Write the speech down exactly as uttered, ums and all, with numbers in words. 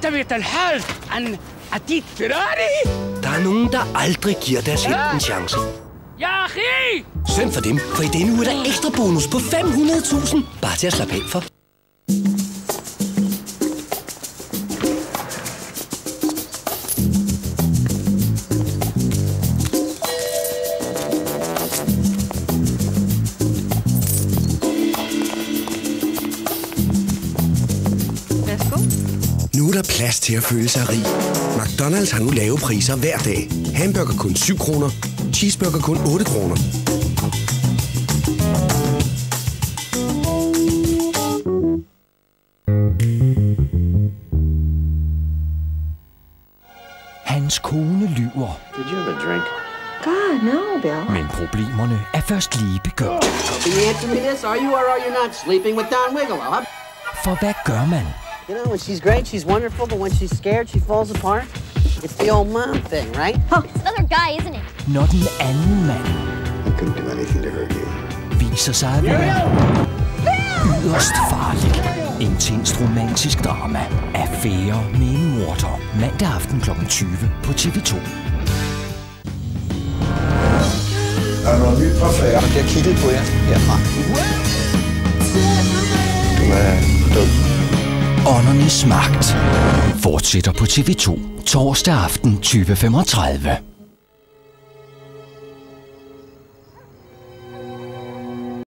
أنت بتنحل عن عديد فراري. Der er nogen, der aldrig giver deres held en chance. يا أخي! Synd for dem, for i denne uge er der ekstra bonus på fem hundrede tusind. Bare til at slappe af for. Nu er der plads til at føle sig rig. McDonald's har nu lave priser hver dag. Hamburger kun syv kroner. Cheeseburger kun otte kroner. Hans kone lyver. Did you have a drink? God, no, Bill. Men problemerne er først lige begyndt. The answer me this, are you or are you not sleeping with Don Wiggler, huh? For hvad gør man? You know, when she's great, she's wonderful, but when she's scared, she falls apart. It's the old mom thing, right? Huh, it's another guy, isn't it? Når den anden mand I couldn't do anything to hurt you. viser sig at være yderst farlig. Intenst romantisk drama. Affære med en morder. Mandag aften klokken tyve på T V to. Der er noget nyt fra færre. Der bliver kigget på jer herfra. Du er død. Åndernes magt fortsætter på T V to torsdag aften tyve femogtredive.